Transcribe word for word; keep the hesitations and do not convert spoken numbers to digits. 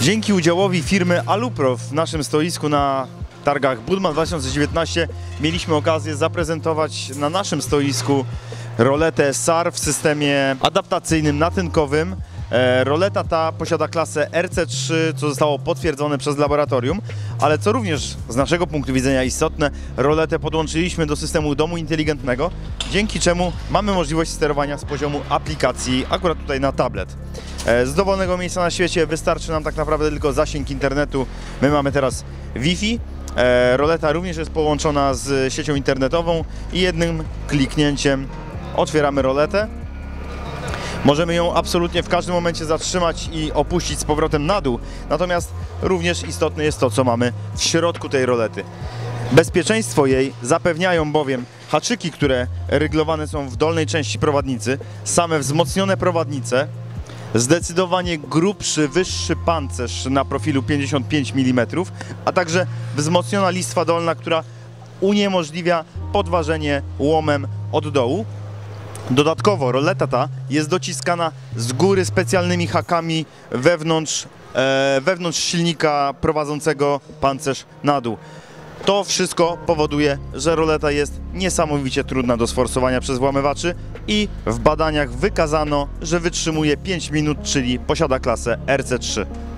Dzięki udziałowi firmy Alupro w naszym stoisku na targach Budman dwa tysiące dziewiętnaście mieliśmy okazję zaprezentować na naszym stoisku roletę S A R w systemie adaptacyjnym natynkowym. Roleta ta posiada klasę R C trzy, co zostało potwierdzone przez laboratorium, ale co również z naszego punktu widzenia istotne, roletę podłączyliśmy do systemu domu inteligentnego, dzięki czemu mamy możliwość sterowania z poziomu aplikacji akurat tutaj na tablet. Z dowolnego miejsca na świecie wystarczy nam tak naprawdę tylko zasięg internetu. My mamy teraz Wi-Fi. Roleta również jest połączona z siecią internetową i jednym kliknięciem otwieramy roletę. Możemy ją absolutnie w każdym momencie zatrzymać i opuścić z powrotem na dół, natomiast również istotne jest to, co mamy w środku tej rolety. Bezpieczeństwo jej zapewniają bowiem haczyki, które ryglowane są w dolnej części prowadnicy, same wzmocnione prowadnice, zdecydowanie grubszy, wyższy pancerz na profilu pięćdziesiąt pięć milimetrów, a także wzmocniona listwa dolna, która uniemożliwia podważenie łomem od dołu. Dodatkowo roleta ta jest dociskana z góry specjalnymi hakami wewnątrz, e, wewnątrz silnika prowadzącego pancerz na dół. To wszystko powoduje, że roleta jest niesamowicie trudna do sforsowania przez włamywaczy i w badaniach wykazano, że wytrzymuje pięć minut, czyli posiada klasę R C trzy.